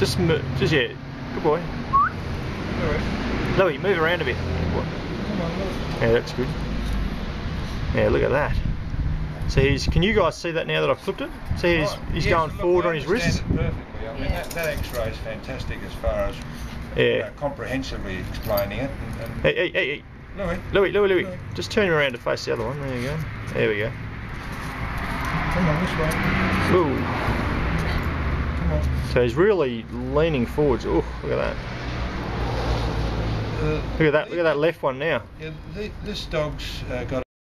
Just yeah. Good boy. Louie, move around a bit. Come on, look. Yeah, that's good. Yeah, look at that. So can you guys see that now that I've clipped it? See he's going forward on his wrists? Perfectly. I mean, that X-ray is fantastic as far as comprehensively explaining it. And Hey. Louie. Just turn him around to face the other one. There you go. There we go. Come on, this way. Ooh. Come on. So he's really leaning forwards. Oh, look at that. Look at that left one now. Yeah, this dog's got